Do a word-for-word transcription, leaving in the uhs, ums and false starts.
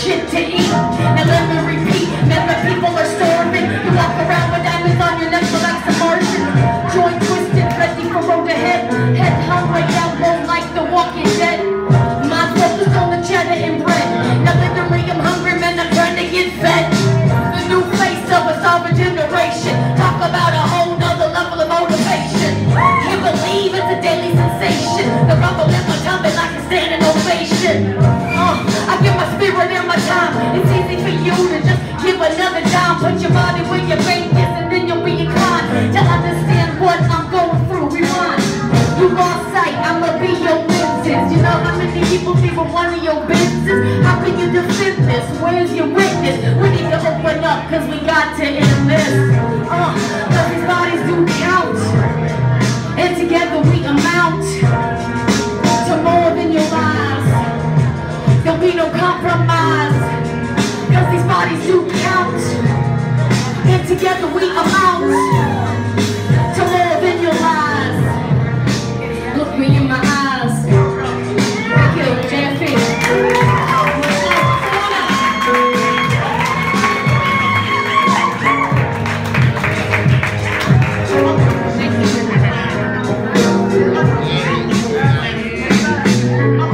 shit to eat. Now let me repeat, man, the people are starving. You walk around with diamonds on your neck like some Martian. Joint twisted, ready for road ahead. Head hung right down low like the Walking Dead. Mind focused on the cheddar and bread. Now literally I'm hungry, man, I'm trying to get fed. The new face of a sovereign generation. Talk about a whole nother level of motivation. Can't believe it's a daily sensation. The rumble in my tummy like a standing ovation. Uh, I give my spirit and my time. It's easy for you to just give another dime. Put your body where your bank is and then you'll be inclined to understand what I'm going through. Rewind. You lost sight, I'ma be your lenses. You know how many people think of one of your business? How can you defend this? Where's your witness? We need to open up cause we got to end this. Uh, cause these bodies do count. And together we amount to more than your lives. There'll be no compromise. Cause these bodies do count. And together we amount.